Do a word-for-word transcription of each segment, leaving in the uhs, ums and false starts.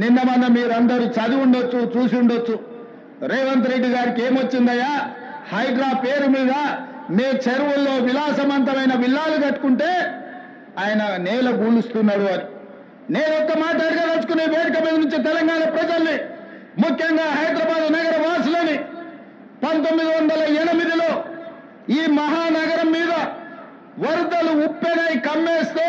నిన్న మొన్న మీరందరూ చదివి ఉండొచ్చు, చూసి ఉండొచ్చు. రేవంత్ రెడ్డి గారికి ఏమొచ్చిందయ్యా, హైడ్రా పేరు మీద మే చెరువుల్లో విలాసవంతమైన విల్లాలు కట్టుకుంటే ఆయన నేల గూలుస్తున్నాడు అని. నేను ఒక్క మాట అడగదలుచుకునే వేదిక మీద నుంచి తెలంగాణ ప్రజల్ని, ముఖ్యంగా హైదరాబాద్ నగర వాసులని, పంతొమ్మిది వందల ఎనిమిదిలో ఈ మహానగరం మీద వరదలు ఉప్పెనై కమ్మేస్తే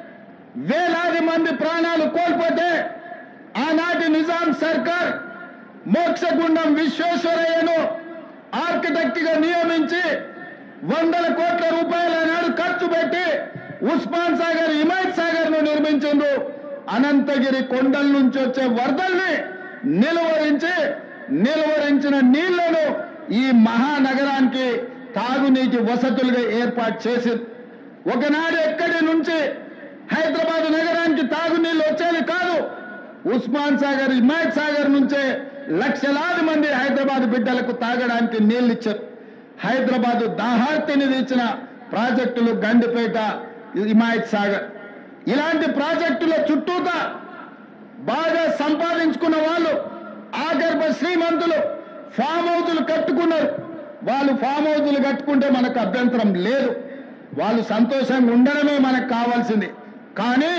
వేలాది మంది ప్రాణాలు కోల్పోతే ఆనాటి నిజాం సర్కార్ మోక్షగుండం విశ్వేశ్వరయ్యను ఆర్కిటెక్ట్ గా నియమించి వందల కోట్ల రూపాయల నాడు ఖర్చు పెట్టి ఉస్మాన్ సాగర్, హిమాయత్ సాగర్ ను నిర్మించిండ్రు. అనంతగిరి కొండల నుంచి వచ్చే వరదల్ని నిలువరించి నిలువరించిన నీళ్లను ఈ మహానగరానికి తాగునీటి వసతులుగా ఏర్పాటు చేసింది. ఒకనాడు ఎక్కడి నుంచి హైదరాబాద్ నగరానికి తాగునీళ్లు వచ్చేది కాదు. ఉస్మాన్ సాగర్, హిమాయత్ సాగర్ నుంచే లక్షలాది మంది హైదరాబాద్ బిడ్డలకు తాగడానికి నీళ్లు ఇచ్చారు. హైదరాబాద్ దాహార్తిని తీర్చిన ప్రాజెక్టులు గండిపేట, హిమాయత్ సాగర్. ఇలాంటి ప్రాజెక్టుల చుట్టూతా బాగా సంపాదించుకున్న వాళ్ళు, ఆగర్భ శ్రీమంతులు ఫామ్ హౌజులు కట్టుకున్నారు. వాళ్ళు ఫామ్ హౌజులు కట్టుకుంటే మనకు అభ్యంతరం లేదు, వాళ్ళు సంతోషంగా ఉండడమే మనకు కావాల్సింది. కానీ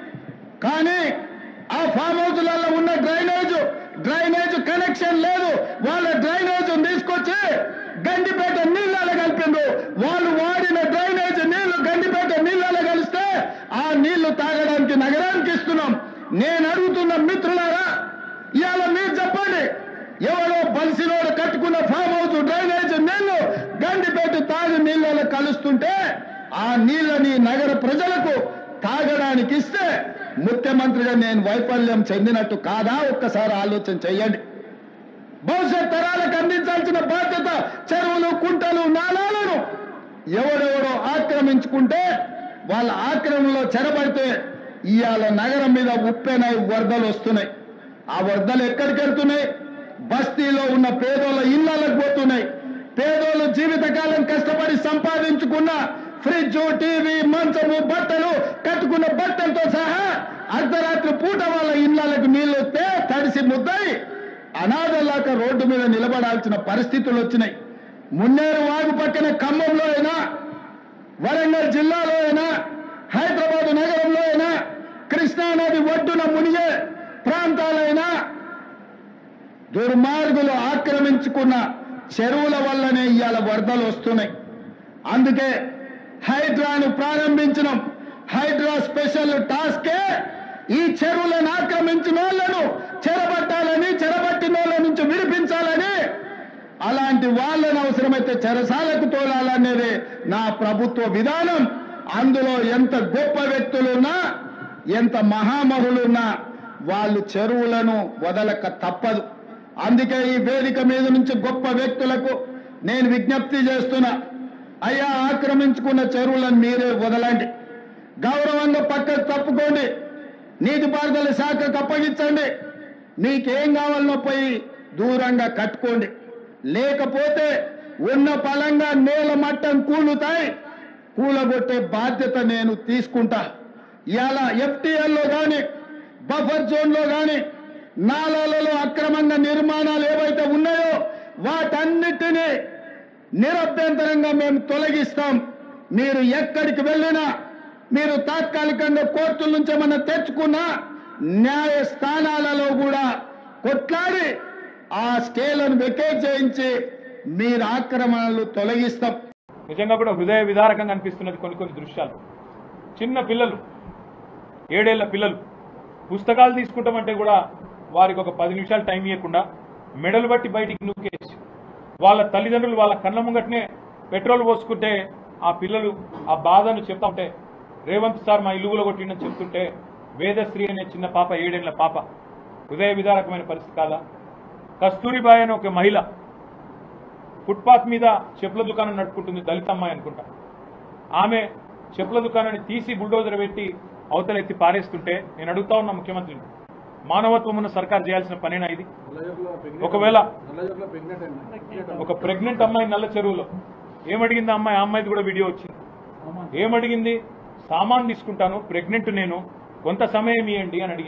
కానీ ఆ ఫామ్ హౌజులలో ఉన్న డ్రైనేజ్ డ్రైనేజ్ కనెక్షన్ లేదు. వాళ్ళ డ్రైనేజ్ తీసుకొచ్చి గండిపేట నీళ్ళలో కలిపిండ్రు. వాళ్ళు వాడిన డ్రైనేజ్ నీళ్లు గండిపేట నీళ్ళలో కలిస్తే ఆ నీళ్లు తాగడానికి నగరానికి ఇస్తున్నాం. నేను అడుగుతున్న మిత్రులారా, ఇవాళ మీరు చెప్పండి, ఎవరో బలిసినోడు కట్టుకున్న ఫామ్ హౌస్ డ్రైనేజ్ నీళ్లు గండిపేట తాగి నీళ్ళలో కలుస్తుంటే ఆ నీళ్ళని నగర ప్రజలకు తాగడానికి ఇస్తే ముఖ్యమంత్రిగా నేను వైఫల్యం చెందినట్టు కాదా? ఒక్కసారి ఆలోచన చెయ్యండి. భవిష్యత్ తరాలకు అందించాల్సిన బాధ్యత చెరువులు, కుంటలు, నాలాలను ఎవడెవడో ఆక్రమించుకుంటే వాళ్ళ ఆక్రమణలో చెరబడితే ఇవాళ నగరం మీద ఉప్పెనై వరదలు వస్తున్నాయి. ఆ వరదలు ఎక్కడికి వెళ్తున్నాయి? బస్తీలో ఉన్న పేదోళ్ళ ఇళ్లకు పోతున్నాయి. పేదోళ్ళు జీవితకాలం కష్టపడి సంపాదించుకున్న ఫ్రిడ్జ్, టీవీ, మంచము, బట్టలు, కట్టుకున్న బట్టలతో సహా అర్ధరాత్రి పూట వాళ్ళ ఇళ్లకు నీళ్లు వస్తే తడిసి ముద్దయి అనాథలాక రోడ్డు మీద నిలబడాల్సిన పరిస్థితులు వచ్చినాయి. మున్నేరు వాగు పక్కన ఖమ్మంలో అయినా, వరంగల్ జిల్లాలో అయినా, హైదరాబాద్ నగరంలో అయినా, కృష్ణానది ఒడ్డున మునిగే ప్రాంతాలైనా దుర్మార్గులు ఆక్రమించుకున్న చెరువుల వల్లనే ఇవాళ వరదలు వస్తున్నాయి. అందుకే హైడ్రాను ప్రారంభించినాం. హైడ్రా స్పెషల్ టాస్కే ఈ చెరువులను ఆక్రమించిన వాళ్ళను చెరబట్టాలని, చెరబట్టిన వాళ్ళ నుంచి విడిపించాలని, అలాంటి వాళ్ళను అవసరమైతే చెరసాలకు తోలాలనేది నా ప్రభుత్వ విధానం. అందులో ఎంత గొప్ప వ్యక్తులున్నా, ఎంత మహామహులున్నా వాళ్ళు చెరువులను వదలక తప్పదు. అందుకే ఈ వేదిక మీద నుంచి గొప్ప వ్యక్తులకు నేను విజ్ఞప్తి చేస్తున్నా, అయ్యా ఆక్రమించుకున్న చెరువులను మీరే వదలండి, గౌరవంగా పక్కకు తప్పుకోండి, నీటిపారుదల శాఖకు అప్పగించండి, మీకేం కావాలనో పోయి దూరంగా కట్టుకోండి. లేకపోతే ఉన్న పలంగా నేల మట్టం కూలుతాయి, కూలగొట్టే బాధ్యత నేను తీసుకుంటా. ఇవాళ ఎఫ్టీఎల్లో కానీ, బఫర్ జోన్లో కానీ, నాలాలలో అక్రమంగా నిర్మాణాలు ఏవైతే ఉన్నాయో వాటన్నిటినీ నిరభ్యంతరంగా మేము తొలగిస్తాం. మీరు ఎక్కడికి వెళ్ళినా, మీరు తాత్కాలికంగా కోర్టుల నుంచి ఏమన్నా తెచ్చుకున్నా న్యాయస్థానాలలో కూడా కొట్లాడి ఆ స్కేలను వెకేట్ చేయించి మీరు ఆక్రమణలు తొలగిస్తాం. నిజంగా కూడా హృదయ విదారకంగా అనిపిస్తున్నది కొన్ని కొన్ని దృశ్యాలు. చిన్న పిల్లలు, ఏడేళ్ల పిల్లలు పుస్తకాలు తీసుకుంటామంటే కూడా వారికి ఒక పది నిమిషాలు టైం ఇవ్వకుండా మెడలు బట్టి బయటికి నూకేసి వాళ్ళ తల్లిదండ్రులు వాళ్ళ కళ్ళ ముంగట్నే పెట్రోల్ పోసుకుంటే ఆ పిల్లలు ఆ బాధను చెప్తా ఉంటే, రేవంత్ సార్ మా ఇల్లు కొట్టిండని చెప్తుంటే వేదశ్రీ అనే చిన్న పాప, ఏడేళ్ల పాప, హృదయ విదారకమైన పరిస్థితి కాదా? కస్తూరిబాయి అనే ఒక మహిళ ఫుట్పాత్ మీద చెప్పుల దుకాణం నడుపుకుంటుంది, దళిత అమ్మాయి అనుకుంటా. ఆమె చెప్పుల దుకాణాన్ని తీసి బుల్డోజర్ పెట్టి అవతల ఎత్తి పారేస్తుంటే నేను అడుగుతా ఉన్నా ముఖ్యమంత్రిని, మానవత్వం ఉన్న సర్కార్ చేయాల్సిన పనేనా ఇది? ఒకవేళ ఒక ప్రెగ్నెంట్ అమ్మాయి నల్ల చెరువులో ఏమడిగింది అమ్మాయి? ఆ అమ్మాయిది కూడా వీడియో వచ్చింది. ఏమడిగింది? సామాన్ తీసుకుంటాను, ప్రెగ్నెంట్ నేను, కొంత సమయం ఇవ్వండి అని అడిగింది.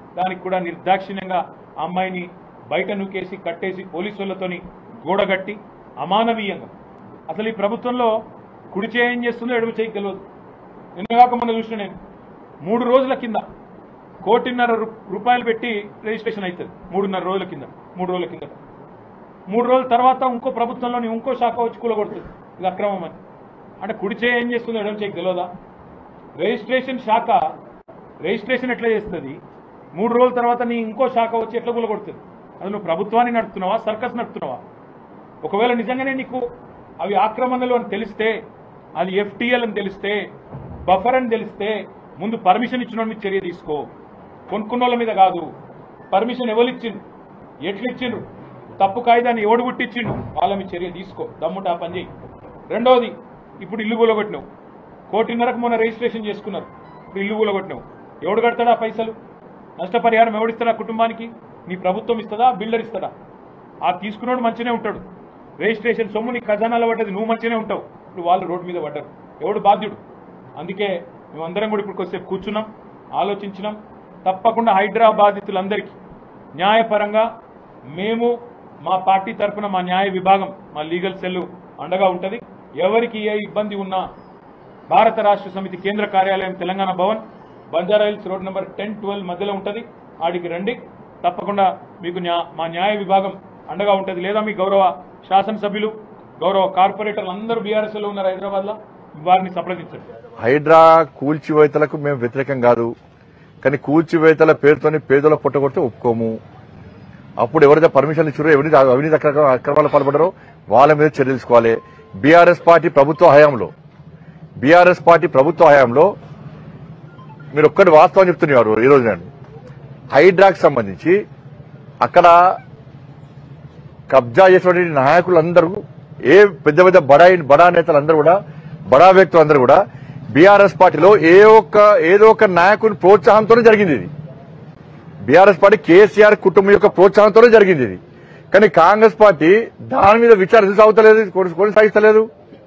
దానికి కూడా నిర్దాక్షిణ్యంగా ఆ అమ్మాయిని బయట నూకేసి కట్టేసి పోలీసులతోని గోడగట్టి అమానవీయంగా. అసలు ఈ ప్రభుత్వంలో కుడి చేయి ఏం చేస్తుందో ఎడమ చేయి తెలియదు. నిన్నగాక మొన్న చూసిన నేను మూడు రోజుల కింద కోటిన్నర రూపాయలు పెట్టి రిజిస్ట్రేషన్ అవుతుంది. మూడున్నర రోజుల కింద మూడు రోజుల కింద మూడు రోజుల తర్వాత ఇంకో ప్రభుత్వంలోని ఇంకో శాఖ వచ్చి కూలగొడుతుంది. ఇది అక్రమం అని. అంటే కుడి చేయి ఏం చేస్తుందో ఎడమ చేయి తెలియదా? రిజిస్ట్రేషన్ శాఖ రిజిస్ట్రేషన్ ఎట్లా చేస్తుంది? మూడు రోజుల తర్వాత నీ ఇంకో శాఖ వచ్చి ఎట్లా కూలగొడుతుంది? అది నువ్వు ప్రభుత్వాన్ని నడుపుతున్నావా, సర్కస్ నడుపుతున్నావా? ఒకవేళ నిజంగానే నీకు అవి ఆక్రమణలు అని తెలిస్తే, అది ఎఫ్టీఎల్ అని తెలిస్తే, బఫర్ అని తెలిస్తే ముందు పర్మిషన్ ఇచ్చిన మీద చర్య తీసుకో. కొనుక్కున్న వాళ్ళ మీద కాదు. పర్మిషన్ ఎవరు ఇచ్చిండు, ఎట్లు ఇచ్చిండ్రు, తప్పు కాయిదాన్ని ఎవడు గుట్టిచ్చిండు, వాళ్ళ మీద చర్య తీసుకో. దమ్ముట పని చేయి. రెండవది, ఇప్పుడు ఇల్లు కూలగొట్టినావు. కోటిన్నరకు మొన్న రిజిస్ట్రేషన్ చేసుకున్నారు. ఇప్పుడు ఇల్లు కూలగొట్టినావు. ఎవడు కడతాడా పైసలు? నష్టపరిహారం ఎవడిస్తాడా కుటుంబానికి? నీ ప్రభుత్వం ఇస్తుందా, బిల్డర్ ఇస్తాడా? ఆ తీసుకున్నాడు మంచిగానే ఉంటాడు. రిజిస్ట్రేషన్ సొమ్ము నీ ఖజానాలో పడ్డది, నువ్వు మంచిగానే ఉంటావు. ఇప్పుడు వాళ్ళు రోడ్డు మీద పడ్డారు. ఎవడు బాధ్యుడు? అందుకే మేమందరం కూడా ఇప్పుడు కొద్దిసేపు కూర్చున్నాం, ఆలోచించినాం. తప్పకుండా హైడ్రా బాధితులందరికీ న్యాయపరంగా మేము మా పార్టీ తరఫున మా న్యాయ విభాగం, మా లీగల్ సెల్ అండగా ఉంటుంది. ఎవరికి ఏ ఇబ్బంది ఉన్నా భారత రాష్ట్ర సమితి కేంద్ర కార్యాలయం Telangana Bhavan, Banjara Hills road number ten twelve మధ్యలో ఉంటుంది. ఆడికి రండి. తప్పకుండా మీకు మా న్యాయ విభాగం అండగా ఉంటుంది. లేదా మీ గౌరవ శాసనసభ్యులు, గౌరవ కార్పొరేటర్లు అందరూ బీఆర్ఎస్లో ఉన్నారు హైదరాబాద్లో, వారిని సంప్రదించండి. హైడ్రా కూల్చివేతలకు మేము వ్యతిరేకం కాదు, కానీ కూల్చివేతల పేరుతోని పేదల పుట్టగొడితే ఒప్పుకోము. అప్పుడు ఎవరైతే పర్మిషన్ ఇచ్చారో, ఎవరైతే అవినీతి అక్రమాలు పాల్పడారో వాళ్ళ మీద చర్యలు తీసుకోవాలి. బీఆర్ఎస్ పార్టీ ప్రభుత్వ హయాంలో బీఆర్ఎస్ పార్టీ ప్రభుత్వ హయాంలో మీరు ఒక్కటి వాస్తవం చెప్తున్నారు. ఈరోజు నేను హైడ్రాకి సంబంధించి అక్కడ కబ్జా చేసినటువంటి నాయకులందరూ, ఏ పెద్ద పెద్ద బడా బడా నేతలందరూ కూడా, బడా వ్యక్తులందరూ కూడా బీఆర్ఎస్ పార్టీలో ఏ ఒక్క ఏదో ఒక నాయకుని ప్రోత్సాహంతోనే జరిగింది. ఇది బీఆర్ఎస్ పార్టీ కేసీఆర్ కుటుంబం యొక్క ప్రోత్సాహంతోనే జరిగింది ఇది. కానీ కాంగ్రెస్ పార్టీ దాని మీద విచారణ సాగుతలేదు, కొనసాగిస్తలేదు.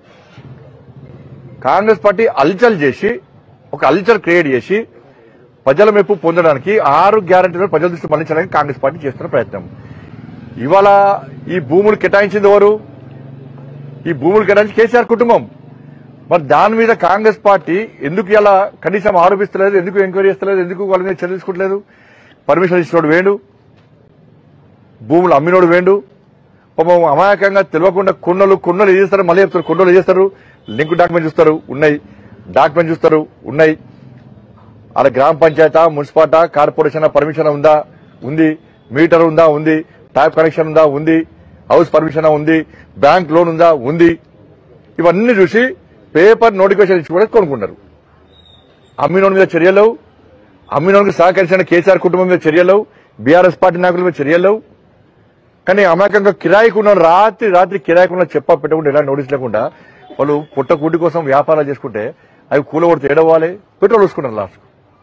కాంగ్రెస్ పార్టీ అల్చల్ చేసి, ఒక అల్చల్ క్రియేట్ చేసి ప్రజల మెప్పు పొందడానికి, ఆరు గ్యారంటీలను ప్రజల దృష్టి మళ్లించడానికి కాంగ్రెస్ పార్టీ చేస్తున్న ప్రయత్నం. ఇవాళ ఈ భూములు కేటాయించింది ఎవరు? ఈ భూములు కేటాయించి కేసీఆర్ కుటుంబం. మరి దాని మీద కాంగ్రెస్ పార్టీ ఎందుకు ఇలా కనీసం ఆరోపిస్తలేదు, ఎందుకు ఎంక్వైరీ చేస్తలేదు, ఎందుకు వాళ్ళ మీద చర్య తీసుకోవట్లేదు? పర్మిషన్ ఇచ్చినోడు వేండు, భూములు అమ్మినోడు వేండు. పాపం అమాయకంగా తెలియకుండా కొన్నలు కొన్నలు ఏం చేస్తారు, మళ్ళీ చెప్తారు కొన్నలు ఏం చేస్తారు. లింక్ డాక్యుమెంట్ చూస్తారు, ఉన్నాయి. డాక్యుమెంట్ చూస్తారు, ఉన్నాయి. అలా గ్రామ పంచాయతా, మున్సిపాలిటా, కార్పొరేషన్ పర్మిషన్ ఉందా? ఉంది. మీటర్ ఉందా? ఉంది. ట్యాప్ కనెక్షన్ ఉందా? ఉంది. హౌస్ పర్మిషన్ ఉంది. బ్యాంక్ లోన్ ఉందా? ఉంది. ఇవన్నీ చూసి పేపర్ నోటిఫికేషన్ ఇచ్చి కూడా కొనుక్కున్నారు. అమ్మినోడి మీద చర్యలు, అమ్మినోడికి సహకరించిన కేసీఆర్ కుటుంబం మీద చర్యలు, బీఆర్ఎస్ పార్టీ నాయకుల మీద చర్యలు. కానీ అమాయకంగా కిరాయికున్న రాత్రి రాత్రి కిరాయికున్న చెప్ప పెట్టకుండా, ఎలా నోటీస్ లేకుండా వాళ్ళు పుట్ట కూటి కోసం వ్యాపారాలు చేసుకుంటే అవి కూలగొడితే ఏడవ్వాలి, పెట్రోల్ వేసుకున్నారు లాస్ట్.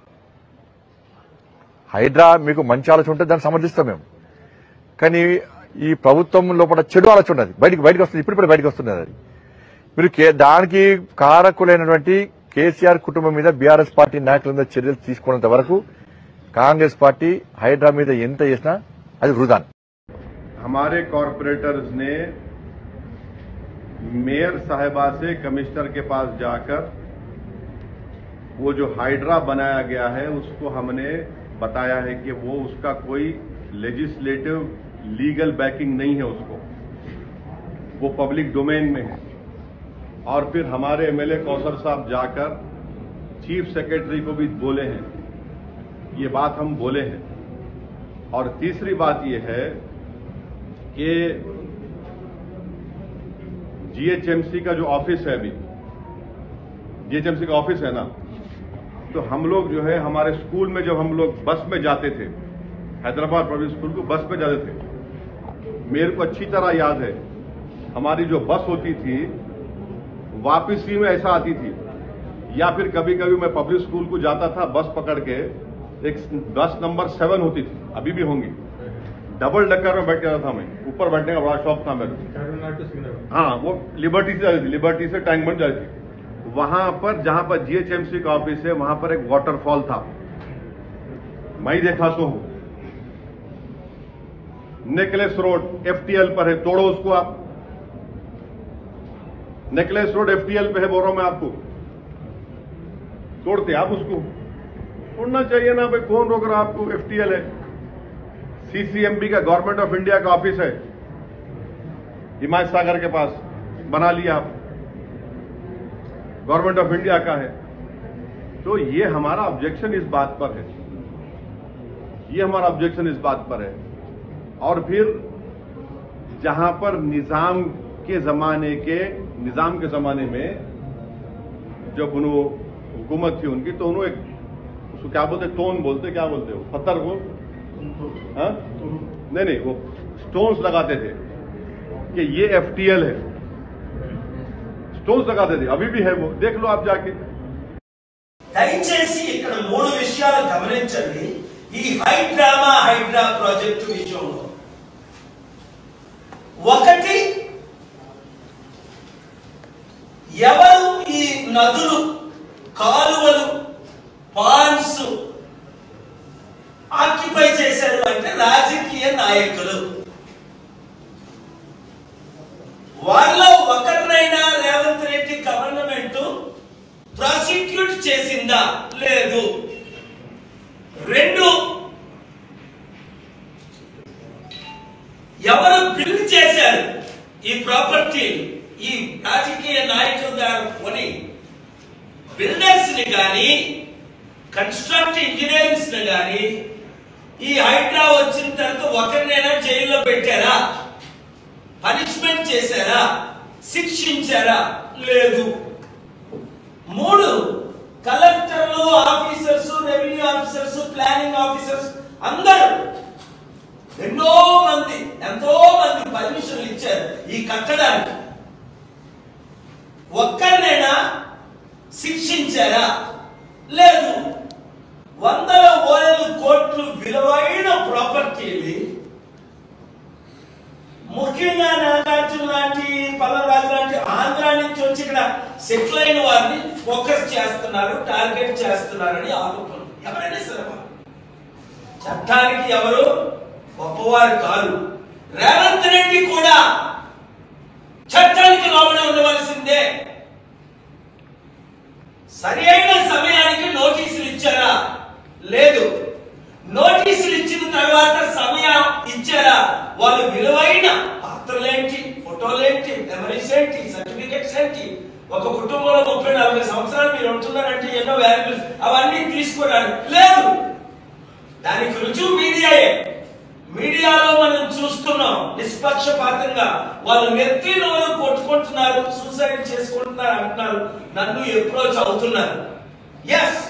హైడ్రా మీకు మంచి ఆలోచన ఉంటే దాన్ని సమర్థిస్తాం మేము. కానీ ఈ ప్రభుత్వం లోపల చెడు ఆలోచన ఉన్నది, బయటికి బయటకు వస్తుంది, ఇప్పుడు బయటకు వస్తున్నది. అది మీరు దానికి కారకులైనటువంటి కేసీఆర్ కుటుంబం మీద బీఆర్ఎస్ పార్టీ నాయకుల మీద చర్యలు తీసుకున్నంత వరకు కాంగ్రెస్ పార్టీ హైడ్రా మీద ఎంత చేసినా అది వృధా. हमारे कॉरपोरेटर्स ने मेयर साहिबा से कमिश्नर के पास जाकर वो जो हाइड्रा बनाया गया है उसको हमने बताया है कि वो उसका कोई लेजिस्लेटिव लीगल बैकिंग नहीं है, उसको वो पब्लिक डोमेन में है। और फिर हमारे एमएलए कौसर साहब जाकर चीफ सेक्रेटरी को भी बोले हैं, ये बात हम बोले हैं। और तीसरी बात ये है कि जीएचएमसी का जो ऑफिस है, अभी जीएचएमसी का ऑफिस है ना, तो हम लोग जो है हमारे स्कूल में जब हम लोग बस में जाते थे, हैदराबाद पब्लिक स्कूल को बस में जाते थे, मेरे को अच्छी तरह याद है हमारी जो बस होती थी वापसी में ऐसा आती थी, या फिर कभी कभी मैं पब्लिक स्कूल को जाता था बस पकड़ के, एक बस नंबर सेवन होती थी, अभी भी होंगी, डबल डक्कर में बैठ जाता था मैं, ऊपर बैठने का बड़ा शौक था मेरे। हाँ, वो लिबर्टी से जाती थी, लिबर्टी से टैंक बन जाती थी। वहां पर जहां पर जीएचएमसी का ऑफिस है वहां पर एक वाटरफॉल था, मैं ही देखा सो हूं। नेकलेस रोड एफटीएल पर है, तोड़ो उसको आप। नेकलेस रोड एफटीएल पे है, बोल रहा हूं मैं आपको, तोड़ते आप उसको। तोड़ना चाहिए ना भाई, कौन रोक रहा आपको? एफटीएल है, सीसीएमबी का, गवर्नमेंट ऑफ इंडिया का ऑफिस है, हिमायत सागर के पास बना लिया आप, गवर्नमेंट ऑफ इंडिया का है। तो ये हमारा ऑब्जेक्शन इस बात पर है, ये हमारा ऑब्जेक्शन इस बात पर है। और फिर जहां पर निजाम के जमाने के निजाम के जमाने में जब उन्होंने हुकूमत थी उनकी, तो उन्होंने उसको क्या बोलते, टोन बोलते, क्या बोलते हो, पत्थर को, हाँ नहीं नहीं, वो स्टोन्स लगाते थे कि ये एफटीएल है, स्टोन्स लगाते थे, अभी भी है वो, देख लो आप जाके। దయచేసి ఇక్కడ మూడు విషయాలు గమనించండి ఈ హైడ్రామా హైడ్రా ప్రాజెక్టు విషయంలో. ఒకటి, ఎవరు ఈ నదులు, కాలువలు, పాండ్స్ ఆక్యుపై చేశారు అంటే రాజకీయ నాయకులు. వాళ్ళలో ఒకరినైనా రేవంత్ రెడ్డి గవర్నమెంట్ ప్రాసిక్యూట్ చేసిందా? లేదు. రెండు, ఎవరు బిల్డ్ చేశారు ఈ ప్రాపర్టీ? ఈ రాజకీయ నాయకుల ద్వారా కొని బిల్డర్స్ ని గాని, కన్స్ట్రక్ట్ ఇంజనీర్స్ ని గాని ఈ హైడ్రా వచ్చిన తర్వాత ఒకరినైనా జైల్లో పెట్టారా? పనిష్మెంట్ చేశారా? శిక్షించారా? లేదు. మూడు, కలెక్టర్లు, officers, revenue officers, planning officers అందరూ ఎన్నో మంది ఎంతో మంది పర్మిషన్లు ఇచ్చారు ఈ కట్టడానికి. ఒక్కరినైనా శిక్షించారా? లేదు. వందల వేల కోట్లు విలువైన ప్రాపర్టీని, ముఖ్యంగా నాగార్జున లాంటి, పల్లరాజు లాంటి ఆంధ్ర నుంచి వచ్చి ఇక్కడ సెటిల్ అయిన వారిని ఫోకస్ చేస్తున్నారు, టార్గెట్ చేస్తున్నారని ఆరోపణ. ఎవరైనా సరే చట్టానికి ఎవరు గొప్పవారు కాదు. రేవంత్ రెడ్డి కూడా చట్టానికి లోబడి ఉండవలసిందే. సరి అయిన సమయానికి నోటీసులు ఇచ్చారా? లేదు. నోటీసులు ఇచ్చిన తర్వాత సమయం ఇచ్చారా? వాళ్ళు విలువైన పాత్రలేంటి, ఫోటోలేంటి, మెమరీస్ ఏంటి, సర్టిఫికెట్స్ ఏంటి, ఒక కుటుంబంలో ముప్పై నలభై సంవత్సరాలు మీరు ఉంటున్నారంటే ఎన్నో వాల్యూస్ అవన్నీ తీసుకోవడానికి లేదు. దానికి రుజువు మీడియాయే. మీడియాలో మనం చూస్తున్నాం నిష్పక్షపాతంగా వాళ్ళు నెత్తి నోరు కొట్టుకుంటున్నారు, సూసైడ్ చేసుకుంటున్నారు అంటున్నారు, నన్ను అప్రోచ్ అవుతున్నారు. ఎస్,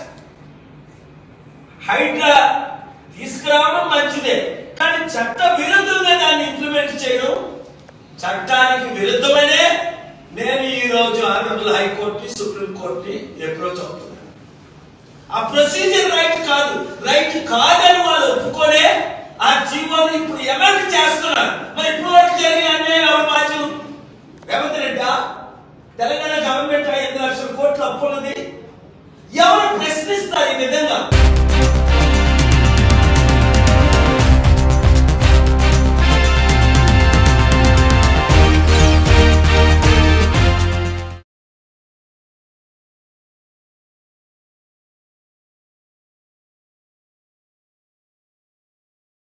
హైడ్రా తీసుకురావడం మంచిదే, కానీ చట్ట విరుద్ధంగా దాన్ని ఇంప్లిమెంట్ చేయడం చట్టానికి విరుద్ధమనే నేను ఈ రోజు ఆనరబుల్ హైకోర్టుని, సుప్రీంకోర్టుని అప్రోచ్ అవుతున్నాను. ఆ ప్రొసీజర్ రైట్ కాదు, రైట్ కాదని వాళ్ళు ఒప్పుకోనే ఆ జీవోని ఇప్పుడు ఎవరికి చేస్తున్నారు. మరి ఇప్పుడు వరకు జరిగిన అన్యాయం ఎవరు బాధ్యులు? రేవంత్ రెడ్డి? తెలంగాణ గవర్నమెంట్ ఐదు లక్షల కోట్ల అప్పున్నది. ఎవరు ప్రశ్నిస్తారు ఈ విధంగా?